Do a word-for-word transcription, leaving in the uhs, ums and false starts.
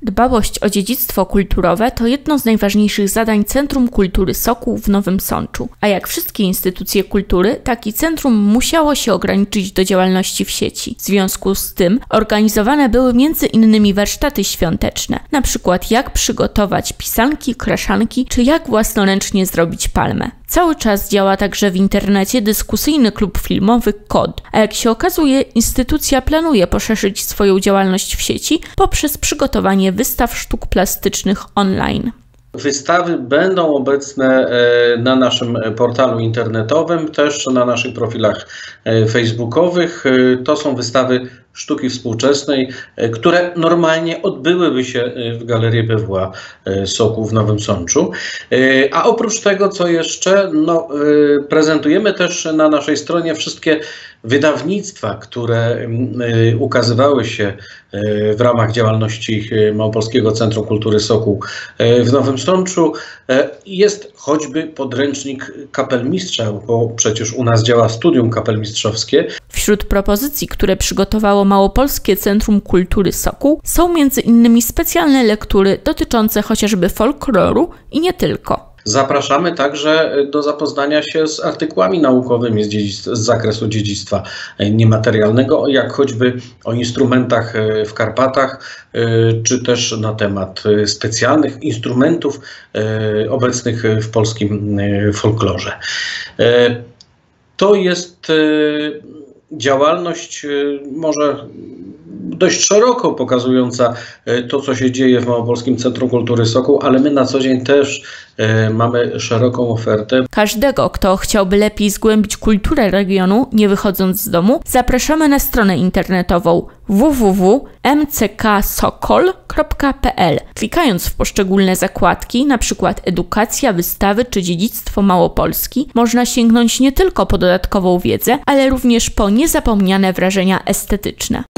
Dbałość o dziedzictwo kulturowe to jedno z najważniejszych zadań Centrum Kultury Sokół w Nowym Sączu, a jak wszystkie instytucje kultury, takie centrum musiało się ograniczyć do działalności w sieci. W związku z tym organizowane były między innymi warsztaty świąteczne, na przykład jak przygotować pisanki, kraszanki, czy jak własnoręcznie zrobić palmę. Cały czas działa także w internecie dyskusyjny klub filmowy Kod, a jak się okazuje, instytucja planuje poszerzyć swoją działalność w sieci poprzez przygotowanie wystaw sztuk plastycznych online. Wystawy będą obecne na naszym portalu internetowym, też na naszych profilach facebookowych. To są wystawy sztuki współczesnej, które normalnie odbyłyby się w Galerii B W A Sokół w Nowym Sączu. A oprócz tego, co jeszcze, no, prezentujemy też na naszej stronie wszystkie wydawnictwa, które ukazywały się w ramach działalności Małopolskiego Centrum Kultury Sokół w Nowym Sączu. Jest choćby podręcznik kapelmistrza, bo przecież u nas działa studium kapelmistrzowskie. Wśród propozycji, które przygotowało Małopolskie Centrum Kultury Sokół, są między innymi specjalne lektury dotyczące chociażby folkloru i nie tylko. Zapraszamy także do zapoznania się z artykułami naukowymi z, dziedzictwa, z zakresu dziedzictwa niematerialnego, jak choćby o instrumentach w Karpatach, czy też na temat specjalnych instrumentów obecnych w polskim folklorze. To jest działalność może dość szeroko pokazująca to, co się dzieje w Małopolskim Centrum Kultury Sokół, ale my na co dzień też mamy szeroką ofertę. Każdego, kto chciałby lepiej zgłębić kulturę regionu, nie wychodząc z domu, zapraszamy na stronę internetową w w w kropka m c k sokol kropka p l. Klikając w poszczególne zakładki, np. edukacja, wystawy czy dziedzictwo Małopolski, można sięgnąć nie tylko po dodatkową wiedzę, ale również po niezapomniane wrażenia estetyczne.